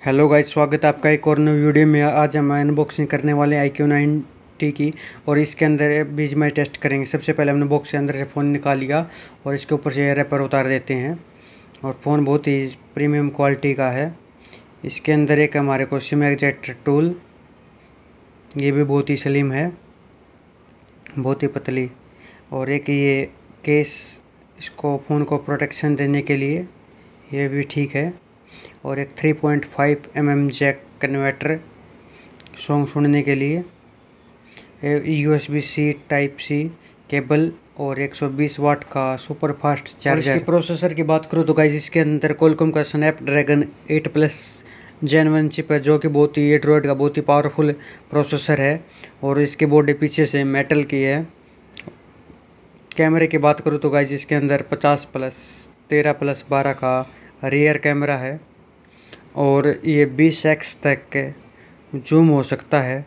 Hello guys, स्वागत है आपका एक और नई वीडियो में। आज हम अनबॉक्सिंग करने वाले हैं iQOO 90 की और इसके अंदर बीजीएमआई टेस्ट करेंगे। सबसे पहले हमने बॉक्स के अंदर से फ़ोन निकाल लिया और इसके ऊपर से रैपर उतार देते हैं और फ़ोन बहुत ही प्रीमियम क्वालिटी का है। इसके अंदर एक हमारे को सिम एग्जैक्ट टूल, ये भी बहुत ही स्लिम है, बहुत ही पतली, और एक ये केस इसको फ़ोन को प्रोटेक्शन देने के लिए, ये भी ठीक है। और एक 3.5 mm जैक कन्वर्टर सॉन्ग सुनने के लिए, USB-C टाइप सी केबल और 120 वाट का सुपर फास्ट चार्जर। इसके प्रोसेसर की बात करूँ तो गाइस इसके अंदर क्वालकॉम का स्नैपड्रैगन 8+ Gen 1 चिप है, जो कि बहुत ही एंड्रॉयड का बहुत ही पावरफुल प्रोसेसर है और इसकी बॉडी पीछे से मेटल की है। कैमरे की बात करूँ तो गाइस इसके अंदर 50+, 13+12 का रियर कैमरा है और ये 20x तक जूम हो सकता है।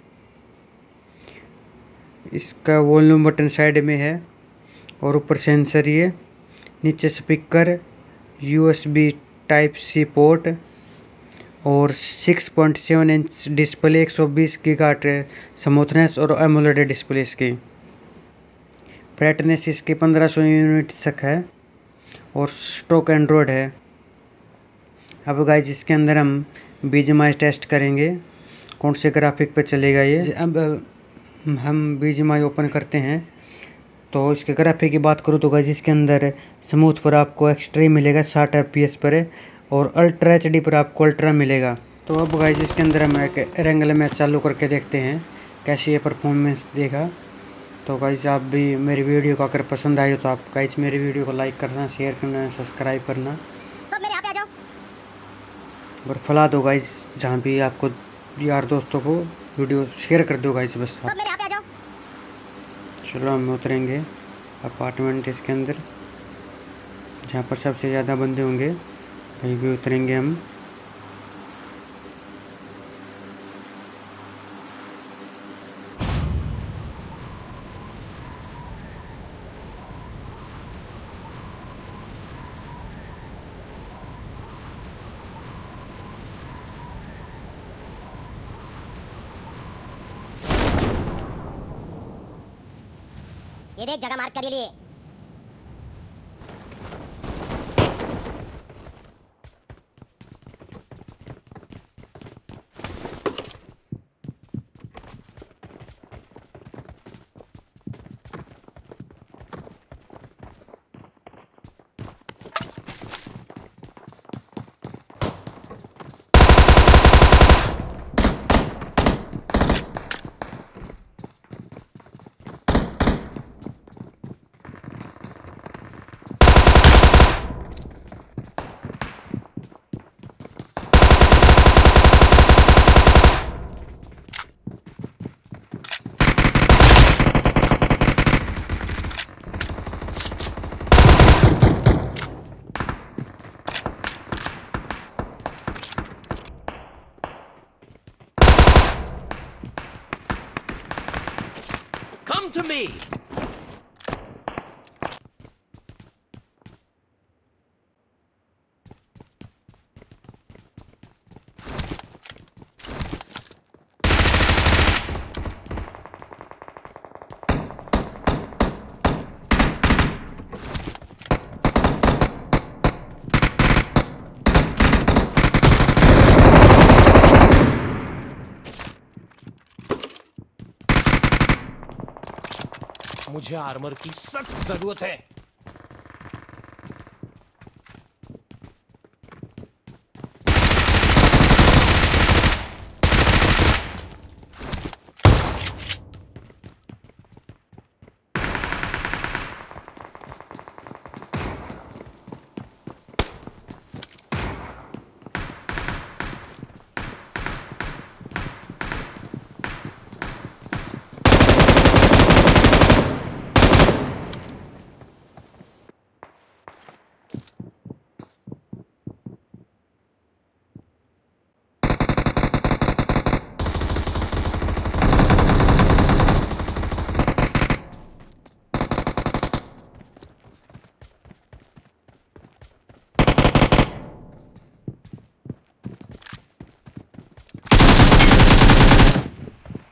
इसका वॉल्यूम बटन साइड में है और ऊपर सेंसर, ये नीचे speaker, USB type C port और 6.7 इंच डिस्प्ले, 120 गीगाहर्ट्ज स्मूथनेस और एमोलेड डिस्प्ले। इसकी ब्राइटनेस इसकी 1500 यूनिट तक है और स्टॉक एंड्रॉयड है। अब गाइस इसके अंदर हम बीजीएमआई टेस्ट करेंगे, कौन से ग्राफिक पे चलेगा ये। अब हम बीजीएमआई ओपन करते हैं तो इसके ग्राफिक की बात करूँ तो गाइस इसके अंदर स्मूथ पर आपको एक्सट्रीम मिलेगा 60 FPS पर और अल्ट्रा HD पर आपको अल्ट्रा मिलेगा। तो अब गाइस इसके अंदर हम एक एंगल में चालू करके देखते हैं कैसी ये परफॉर्मेंस देगा। तो गाइस आप भी मेरी वीडियो को अगर पसंद आई हो तो आप गाइस मेरी वीडियो को लाइक करना, शेयर करना, सब्सक्राइब करना, सब मेरे यहाँ पे आ जाओ और फैला दो गाइस, जहाँ भी आपको यार दोस्तों को वीडियो शेयर कर दो गाइस बस। सब मेरे यहाँ पे आ जाओ। चलो हम उतरेंगे अपार्टमेंट इसके अंदर, जहाँ पर सबसे ज़्यादा बंदे होंगे वहीं भी उतरेंगे हम। ये देख, जगह मार्क कर लिए। Come to me! मुझे आर्मर की सख्त जरूरत है।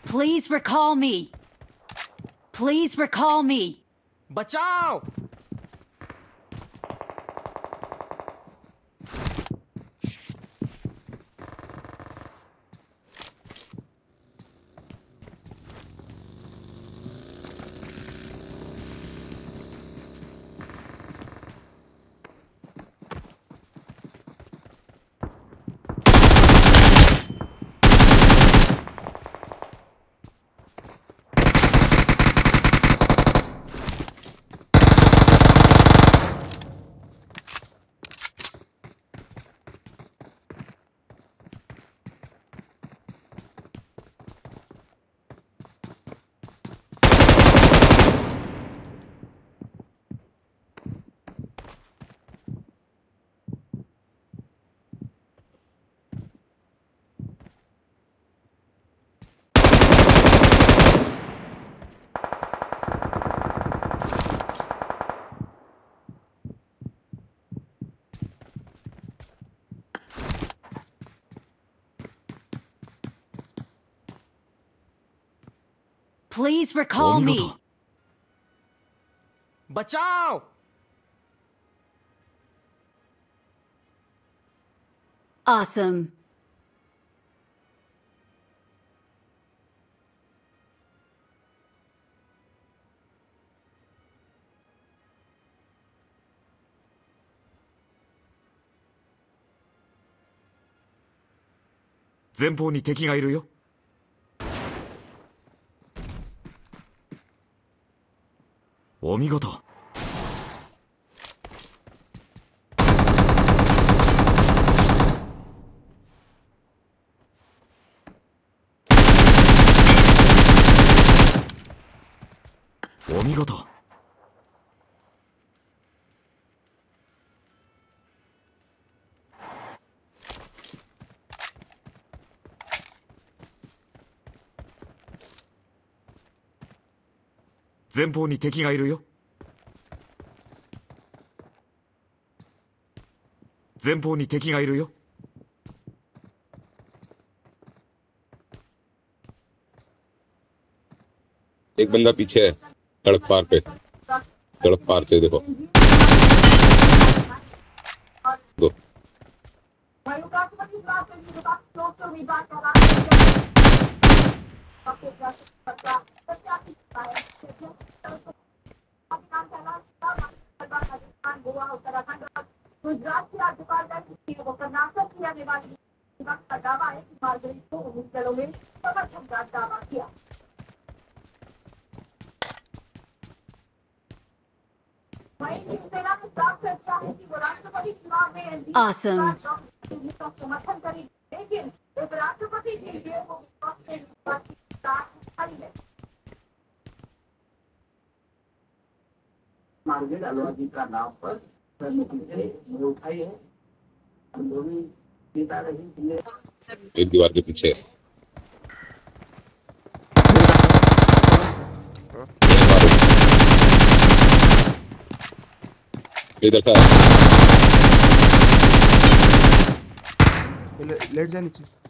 Please recall me. Please recall me. बचाओ! Please recall me. बचाओ! Awesome. "前方に敵がいるよ。お見事。お見事。前方に敵がいるよ。前方に敵がいるよ。 एक बंदा पीछे है सड़क पार पे देखो दो गुजरात की राज्यपाल को कर्नाटक की आने वाली का दावा है कि मालदीव को उन दलों में समर्थन का दावा किया। वहीं शिवसेना ने साफ कर दिया है कि वो राष्ट्रपति चुनाव में एनडीए Awesome. का समर्थन करेगी, लेकिन उपराष्ट्रपति के लिए वो विपक्ष के विश्वास की साथ खड़ी है। मार्गेट अलवाजी का नाम पर उठाई है दोनों पिता रही एक दीवार के पीछे इधर था लेट जा नीचे।